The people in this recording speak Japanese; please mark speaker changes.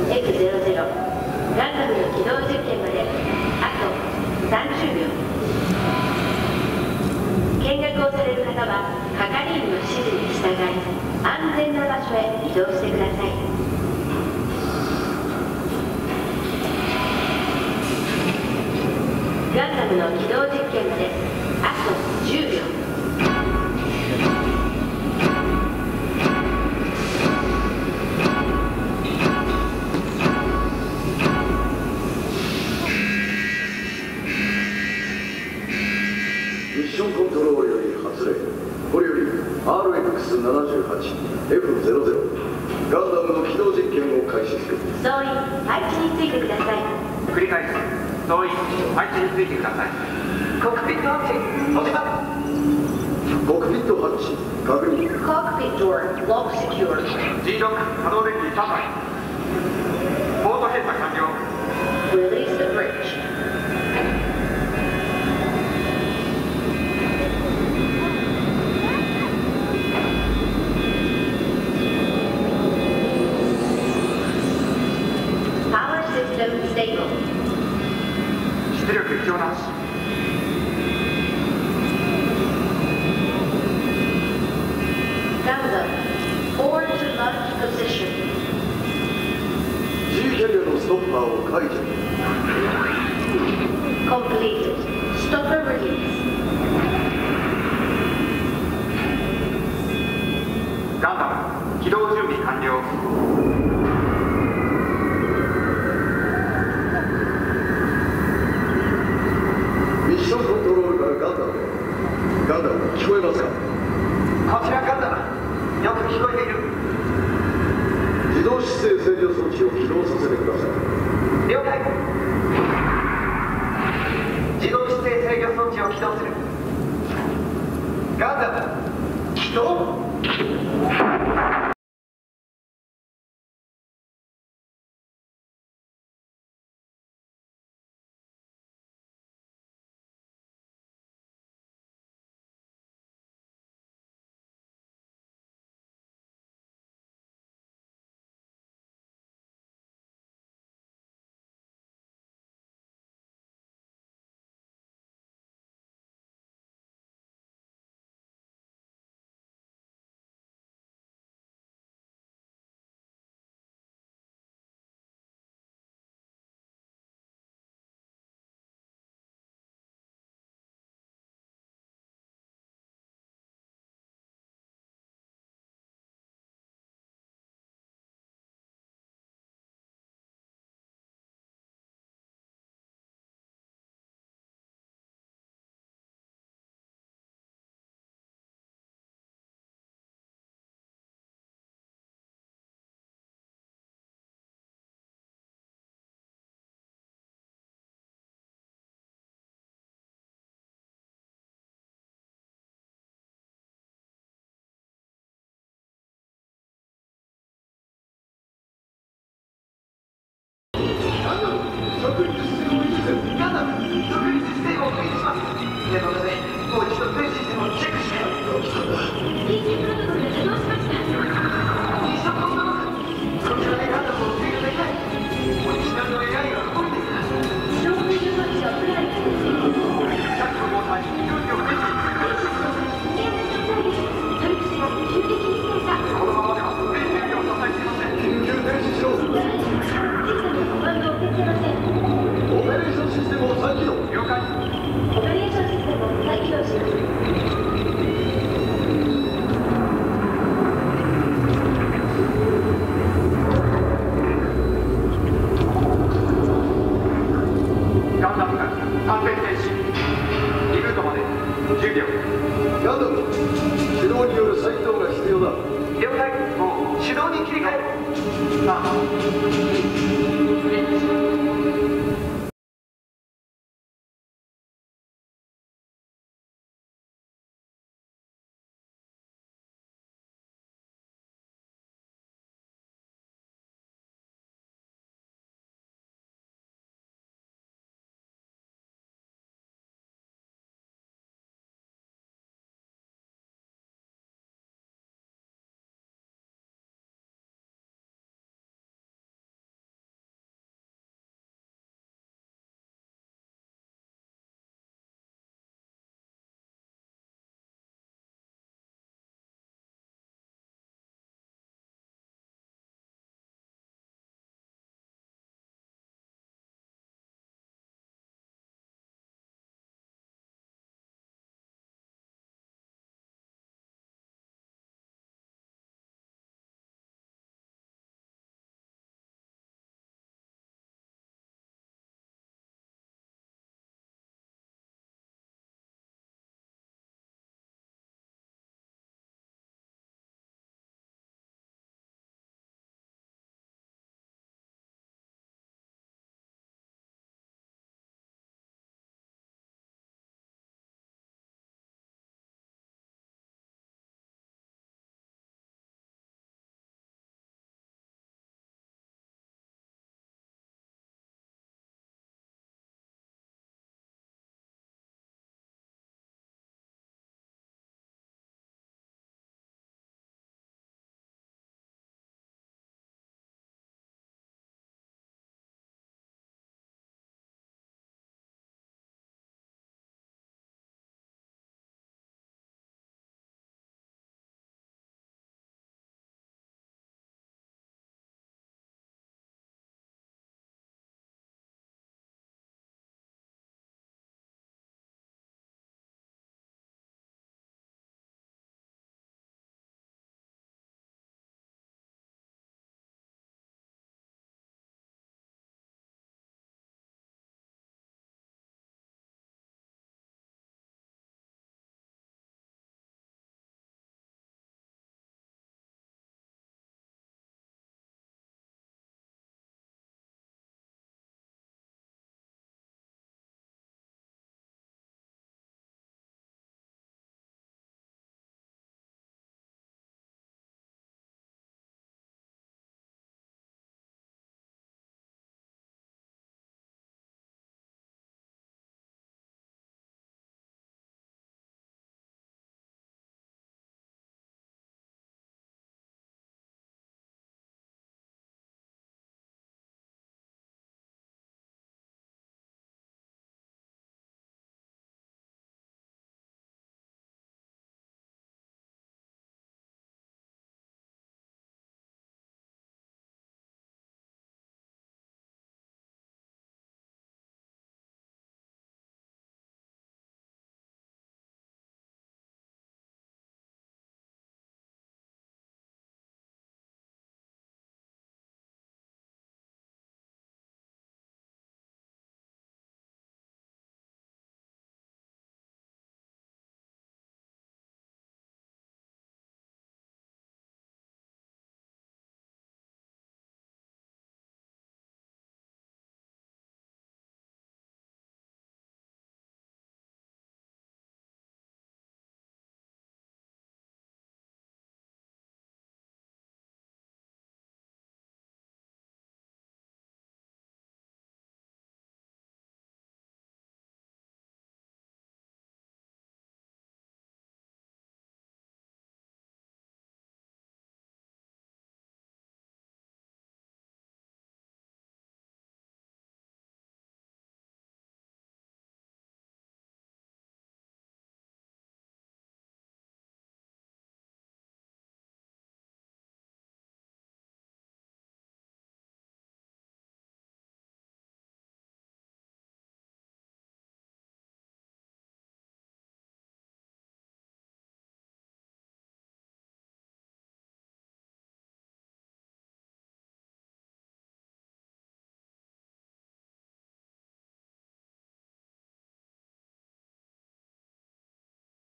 Speaker 1: F00 ガンダムの起動実験まであと30秒。見学をされる方は係員の指示に従い安全な場所へ移動してください。ガンダムの起動実験まであと10秒。
Speaker 2: ミッションコントロールより発令。これより RX78F00 ガンダムの起動実験を開始する。
Speaker 1: 総員配置についてください。
Speaker 3: 繰り返す。総員配置についてください。コックピットハッチ閉じます。
Speaker 2: コックピットハッチ確認。
Speaker 1: Cockpit door lock secured.
Speaker 3: G6 可動電気スタンバイ。ポート閉鎖完了。
Speaker 1: Release the bridge. Power system stable.
Speaker 3: 出力必要なし。
Speaker 1: Gundam, forward to launch position.
Speaker 2: G キャリアのストッパーを解除。
Speaker 1: Completed. Stopper release.
Speaker 3: ガンダム起動準備完了。
Speaker 2: ミッションコントロールからガンダムへ。ガンダム聞こえますか？
Speaker 3: こちらガンダムよく聞こえている。
Speaker 2: 自動姿勢制御装置を起動させてください。
Speaker 3: 了解。自動姿勢制御装置を起動する。ガンダム起動。